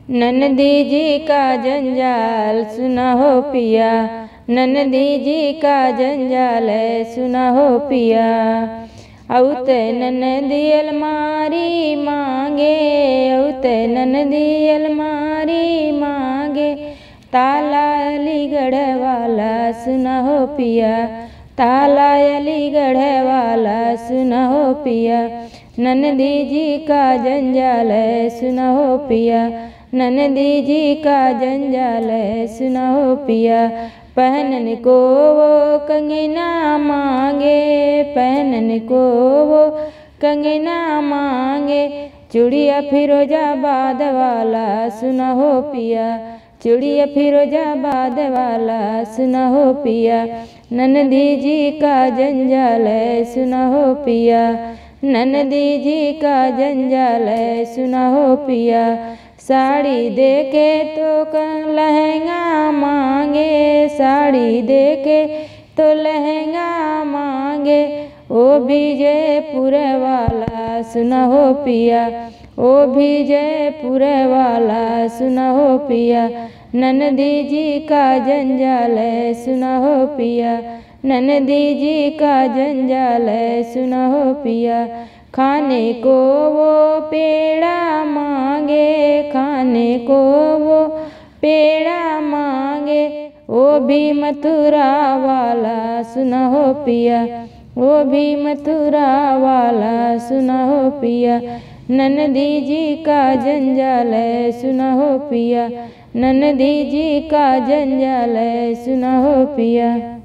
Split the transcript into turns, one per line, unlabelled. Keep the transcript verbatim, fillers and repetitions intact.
ननदी जी का जंजाल सुना हो पिया, ननदी जी का जंजाल है सुना हो पिया। औत ननदी अलमारी मांगे, औत ननदी अलमारी मांगे, ताला अलीगढ़ वाला सुना हो पिया, ताला अलीगढ़ वाला सुना हो पिया। ननदी जी का जंजाल है सुना हो पिया, ननदी जी का जंजाल है सुना हो पिया। पहनन को वो कंगना मांगे, पहनन को वो कंगना मांगे, चूड़िया फिरोजाबाद वाला सुना हो पिया, चूड़िया फिरोजाबाद वाला सुना हो पिया। ननदी जी का जंजाल है सुना हो पिया, ननदी जी का जंजाल है सुना हो पिया। साड़ी दे के तो लहंगा मांगे, साड़ी दे के तो लहंगा मांगे, ओ भी जयपुर वाला सुना हो पिया, ओ भी जयपुर वाला सुना हो पिया। ननदी जी का जंजाल है सुना हो पिया, ननदी जी का जंजाल है सुना हो पिया। खाने को वो पेड़ा मांगे, खाने को वो पेड़ा मांगे, वो भी मथुरा वाला सुना हो पिया, वो भी मथुरा वाला सुना हो पिया। ननदी जी का जंजाल है सुना हो पिया, ननदी जी का जंजाल है सुना हो पिया।